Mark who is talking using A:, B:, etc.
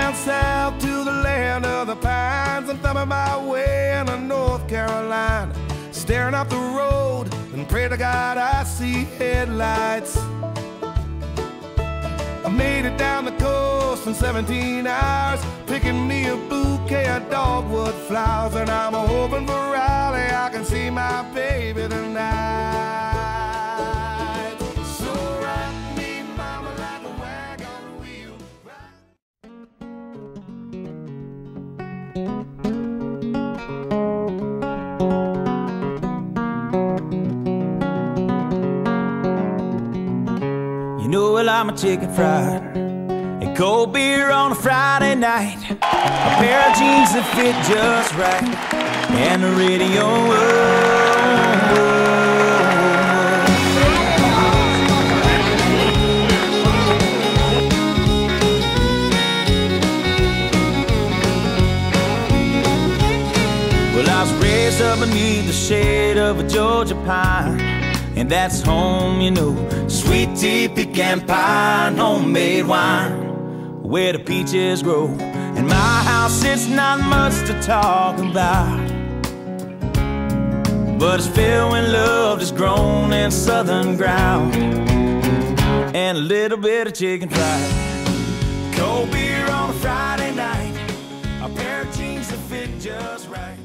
A: down south to the land of the pines. I'm thumbing my way into North Carolina, staring up the road and pray to God I see headlights. I made it down the coast in 17 hours, picking me a bouquet of dogwood flowers, and I'm hoping for Raleigh I can see my baby tonight. So rock me, mama, like a wagon wheel.
B: You know I like my chicken fried and cold beer on a Friday night, a pair of jeans that fit just right, and the radio. Well, I was raised up beneath the shade of a Georgia pine, and that's home, you know. Sweet tea, pecan pie, and homemade wine, where the peaches grow. In my house, it's not much to talk about, but it's filled with love that's grown in southern ground, and a little bit of chicken fried, cold beer on a Friday night, a pair of jeans that fit just right.